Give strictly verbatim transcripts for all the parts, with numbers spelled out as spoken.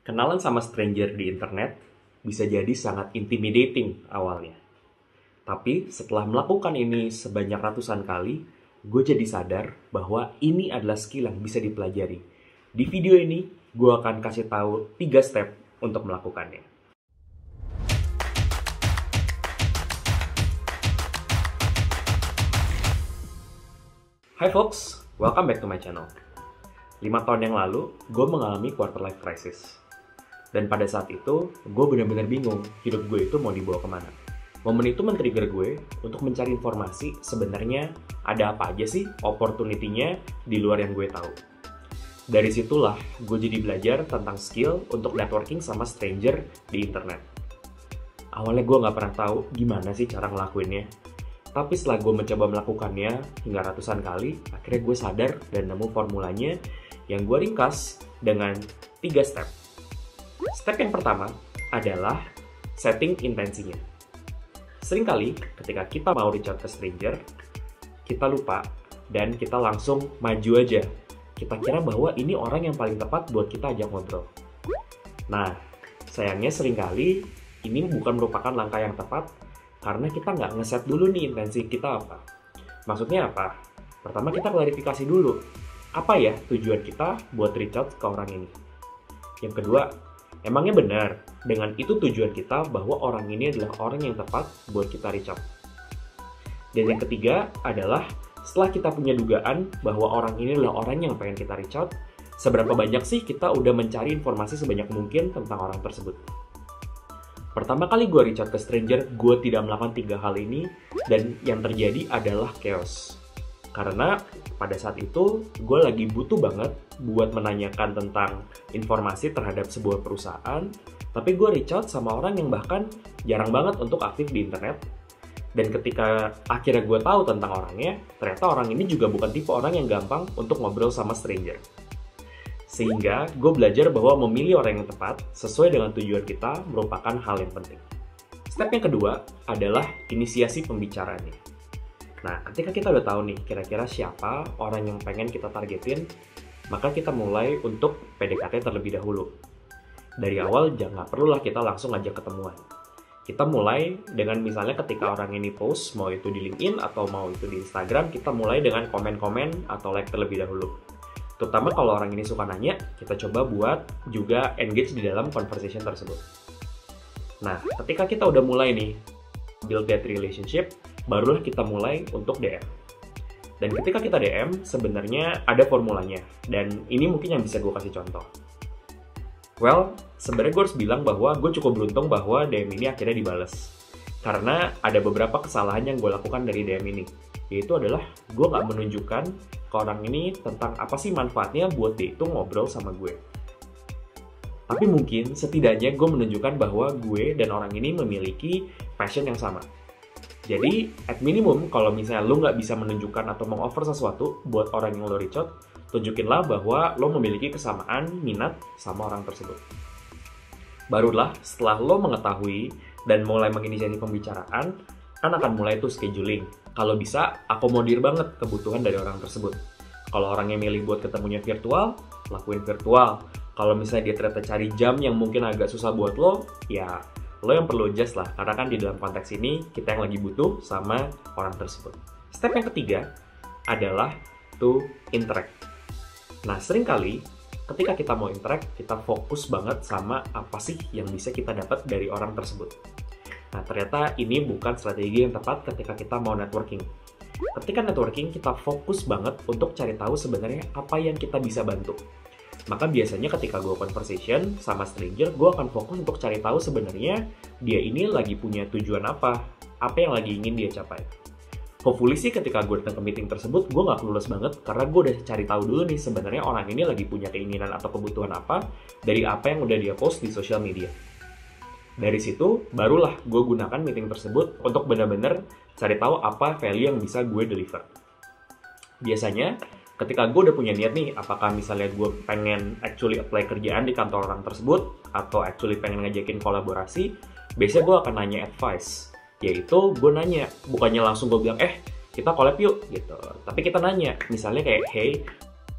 Kenalan sama stranger di internet bisa jadi sangat intimidating awalnya. Tapi setelah melakukan ini sebanyak ratusan kali, gue jadi sadar bahwa ini adalah skill yang bisa dipelajari. Di video ini, gue akan kasih tahu tiga step untuk melakukannya. Hai folks, welcome back to my channel. lima tahun yang lalu, gue mengalami quarter life crisis. Dan pada saat itu, gue benar-benar bingung hidup gue itu mau dibawa kemana. Momen itu men-trigger gue untuk mencari informasi sebenarnya ada apa aja sih opportunity-nya di luar yang gue tahu. Dari situlah gue jadi belajar tentang skill untuk networking sama stranger di internet. Awalnya gue gak pernah tahu gimana sih cara ngelakuinnya. Tapi setelah gue mencoba melakukannya hingga ratusan kali, akhirnya gue sadar dan nemu formulanya yang gue ringkas dengan tiga step. Step yang pertama adalah setting intensinya. Seringkali ketika kita mau reach out ke stranger, kita lupa dan kita langsung maju aja. Kita kira bahwa ini orang yang paling tepat buat kita ajak ngobrol. Nah, sayangnya seringkali ini bukan merupakan langkah yang tepat karena kita nggak ngeset dulu nih intensi kita apa. Maksudnya apa? Pertama kita klarifikasi dulu. Apa ya tujuan kita buat reach out ke orang ini? Yang kedua, emangnya benar dengan itu tujuan kita bahwa orang ini adalah orang yang tepat buat kita reach out? Dan yang ketiga adalah setelah kita punya dugaan bahwa orang ini adalah orang yang pengen kita reach out, seberapa banyak sih kita udah mencari informasi sebanyak mungkin tentang orang tersebut? Pertama kali gue reach out ke stranger, gue tidak melakukan tiga hal ini dan yang terjadi adalah chaos. Karena pada saat itu gue lagi butuh banget buat menanyakan tentang informasi terhadap sebuah perusahaan, tapi gue reach out sama orang yang bahkan jarang banget untuk aktif di internet. Dan ketika akhirnya gue tahu tentang orangnya, ternyata orang ini juga bukan tipe orang yang gampang untuk ngobrol sama stranger. Sehingga gue belajar bahwa memilih orang yang tepat sesuai dengan tujuan kita merupakan hal yang penting. Step yang kedua adalah inisiasi pembicaraannya. Nah, ketika kita udah tahu nih kira-kira siapa orang yang pengen kita targetin, maka kita mulai untuk P D K T terlebih dahulu. Dari awal jangan perlulah kita langsung ajak ketemuan. Kita mulai dengan misalnya ketika orang ini post, mau itu di LinkedIn atau mau itu di Instagram, kita mulai dengan komen-komen atau like terlebih dahulu. Terutama kalau orang ini suka nanya, kita coba buat juga engage di dalam conversation tersebut. Nah, ketika kita udah mulai nih build that relationship, barulah kita mulai untuk D M. Dan ketika kita D M, sebenarnya ada formulanya. Dan ini mungkin yang bisa gue kasih contoh. Well, sebenarnya gue harus bilang bahwa gue cukup beruntung bahwa D M ini akhirnya dibales. Karena ada beberapa kesalahan yang gue lakukan dari D M ini. Yaitu adalah gue gak menunjukkan ke orang ini tentang apa sih manfaatnya buat dia itu ngobrol sama gue. Tapi mungkin setidaknya gue menunjukkan bahwa gue dan orang ini memiliki passion yang sama. Jadi, at minimum, kalau misalnya lo nggak bisa menunjukkan atau meng-offer sesuatu buat orang yang lo reach out, tunjukinlah bahwa lo memiliki kesamaan minat sama orang tersebut. Barulah setelah lo mengetahui dan mulai menginisiasi pembicaraan, kan akan mulai tuh scheduling. Kalau bisa, akomodir banget kebutuhan dari orang tersebut. Kalau orangnya milih buat ketemunya virtual, lakuin virtual. Kalau misalnya dia ternyata cari jam yang mungkin agak susah buat lo, ya lo yang perlu adjust lah. Karena kan di dalam konteks ini, kita yang lagi butuh sama orang tersebut. Step yang ketiga adalah to interact. Nah, seringkali ketika kita mau interact, kita fokus banget sama apa sih yang bisa kita dapat dari orang tersebut. Nah, ternyata ini bukan strategi yang tepat ketika kita mau networking. Ketika networking, kita fokus banget untuk cari tahu sebenarnya apa yang kita bisa bantu. Maka biasanya ketika gue conversation sama stranger, gue akan fokus untuk cari tahu sebenarnya dia ini lagi punya tujuan apa, apa yang lagi ingin dia capai. Hopefully sih ketika gue datang ke meeting tersebut, gue gak clueless banget karena gue udah cari tahu dulu nih sebenarnya orang ini lagi punya keinginan atau kebutuhan apa dari apa yang udah dia post di social media. Dari situ, barulah gue gunakan meeting tersebut untuk benar-benar cari tahu apa value yang bisa gue deliver. Biasanya, ketika gue udah punya niat nih, apakah misalnya gue pengen actually apply kerjaan di kantor orang tersebut, atau actually pengen ngajakin kolaborasi, biasanya gue akan nanya advice. Yaitu, gue nanya, bukannya langsung gue bilang, eh, kita collab yuk, gitu. Tapi kita nanya, misalnya kayak, hey,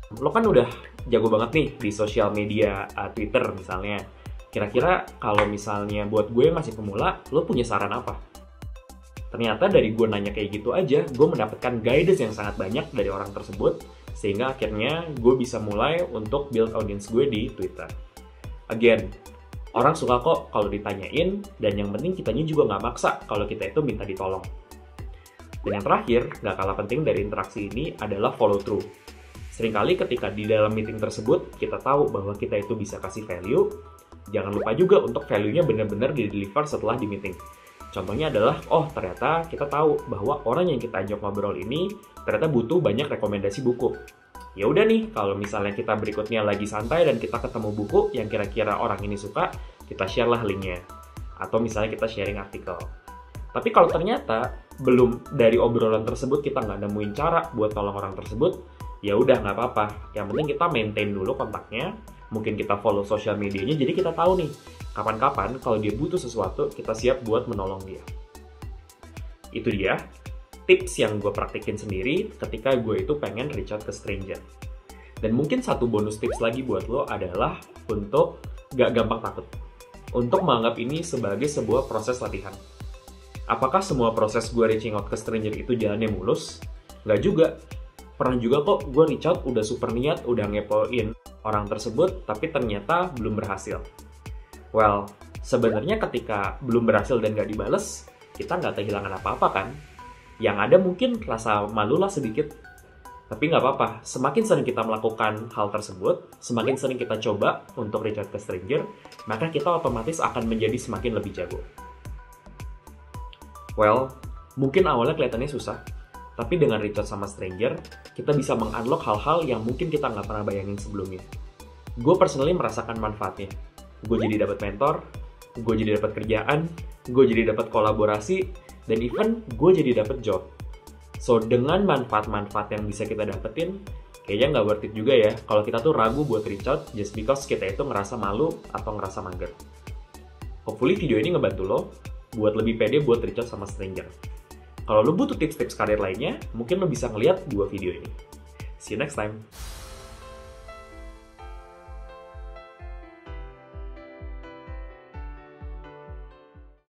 Lo kan udah jago banget nih di sosial media, uh, Twitter misalnya. Kira-kira kalau misalnya buat gue yang masih pemula, lo punya saran apa? Ternyata dari gue nanya kayak gitu aja, gue mendapatkan guidance yang sangat banyak dari orang tersebut, sehingga akhirnya gue bisa mulai untuk build audience gue di Twitter. Again, orang suka kok kalau ditanyain, dan yang penting kitanya juga nggak maksa kalau kita itu minta ditolong. Dan yang terakhir, nggak kalah penting dari interaksi ini adalah follow through. Seringkali ketika di dalam meeting tersebut, kita tahu bahwa kita itu bisa kasih value, jangan lupa juga untuk value-nya benar-benar di-deliver setelah di meeting. Contohnya adalah, oh ternyata kita tahu bahwa orang yang kita ajak ngobrol ini ternyata butuh banyak rekomendasi buku. Ya udah nih, kalau misalnya kita berikutnya lagi santai dan kita ketemu buku yang kira-kira orang ini suka, kita share lah linknya. Atau misalnya kita sharing artikel. Tapi kalau ternyata belum dari obrolan tersebut kita nggak nemuin cara buat tolong orang tersebut, ya udah nggak apa-apa. Yang penting kita maintain dulu kontaknya, mungkin kita follow sosial medianya, jadi kita tahu nih kapan-kapan kalau dia butuh sesuatu kita siap buat menolong dia. Itu dia tips yang gue praktekin sendiri ketika gue itu pengen reach out ke stranger. Dan mungkin satu bonus tips lagi buat lo adalah untuk gak gampang takut, untuk menganggap ini sebagai sebuah proses latihan. Apakah semua proses gue reaching out ke stranger itu jalannya mulus? Nggak juga. Pernah juga kok gue reach out udah super niat, udah ngepoin orang tersebut, tapi ternyata belum berhasil. Well, sebenarnya ketika belum berhasil dan nggak dibales, kita nggak kehilangan apa-apa kan? Yang ada mungkin rasa malu lah sedikit. Tapi nggak apa-apa, semakin sering kita melakukan hal tersebut, semakin sering kita coba untuk reach out ke stranger, maka kita otomatis akan menjadi semakin lebih jago. Well, mungkin awalnya kelihatannya susah, tapi dengan reach out sama stranger, kita bisa meng-unlock hal-hal yang mungkin kita nggak pernah bayangin sebelumnya. Gue personally merasakan manfaatnya. Gue jadi dapat mentor, gue jadi dapat kerjaan, gue jadi dapat kolaborasi, dan even gue jadi dapat job. So, dengan manfaat-manfaat yang bisa kita dapetin, kayaknya nggak worth it juga ya kalau kita tuh ragu buat reach out just because kita itu ngerasa malu atau ngerasa mager. Hopefully video ini ngebantu lo buat lebih pede buat reach out sama stranger. Kalau lo butuh tips-tips karir lainnya, mungkin lo bisa ngeliat dua video ini. See you next time!